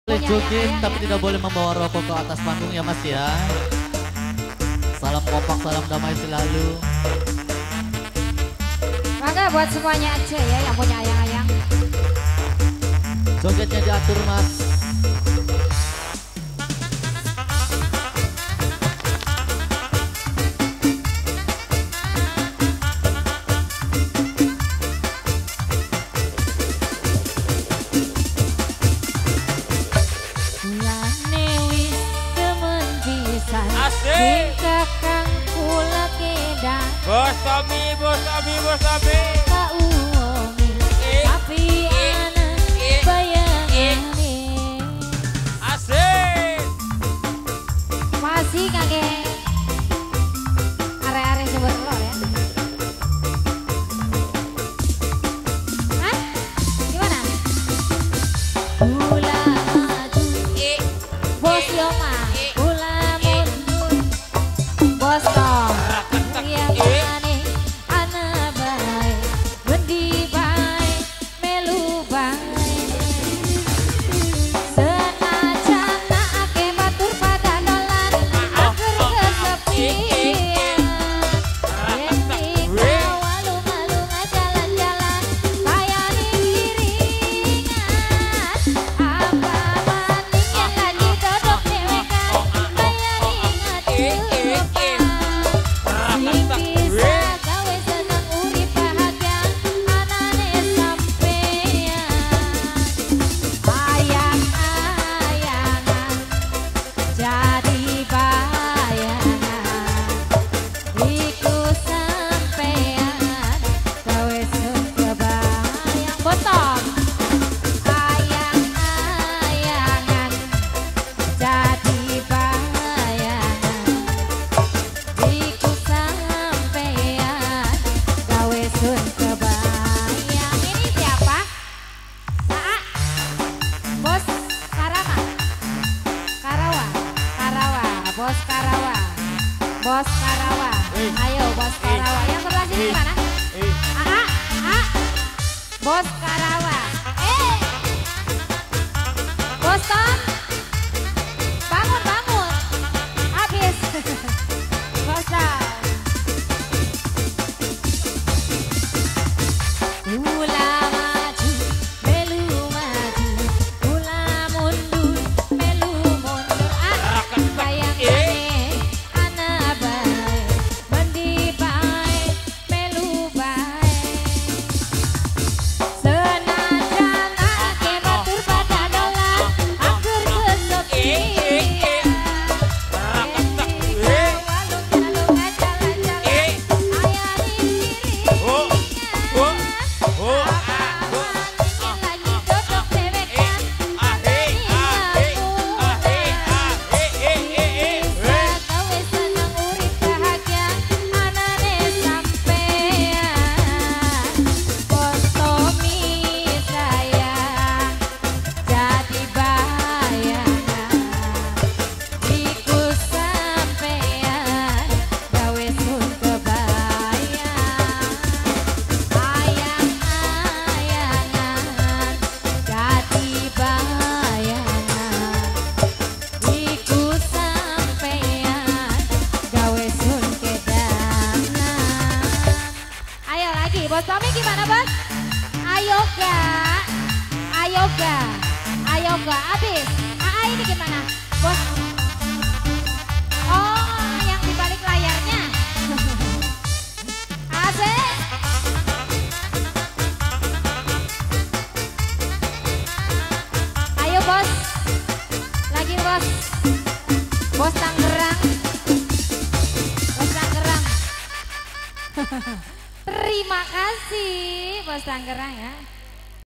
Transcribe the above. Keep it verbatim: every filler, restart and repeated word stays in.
Boleh jogging tapi tidak boleh membawa rokok ke atas panggung ya mas ya. Salam kompak, salam damai selalu. Maka buat semuanya aja ya yang punya ayang-ayang. Jogetnya diatur mas. Asik. Kakang kula kedang. Bos Tommy, bos Tommy, bos Tommy. Tak uomi, tapi ana bayangane. Asik. Masih kakek. Are-are seber telur ya. Hah? Gimana? Kula maju, bos Yoma. Bos Tom, yang mana anak baik, bendi baik, melu baik. Senajan nak ake batur pada dolan, agar kesepian. Yang walung-walung jalan-jalan, kayak iringan. Apa maning yang lagi dodok dewekan, kayak ingat lupa. Bos Karawa, Bos Karawa, ayo Bos Karawa. Yang sebelah sini gimana? Ah, ah, Bos Karawa. Eh, Bos Tom, bangun bangun, habis. Bos Tom. Ula maju, melu maju, ula mundur, melu mundur. Ah, sayang. Bos Tommy gimana bos? Ayo ga, ayo ga, ayo ga, abis. Ah ini gimana bos? Oh yang di balik layarnya. Asik. Ayo bos, lagi bos, bos Tangerang, bos Tangerang. Terima kasih Bos Tangerang ya.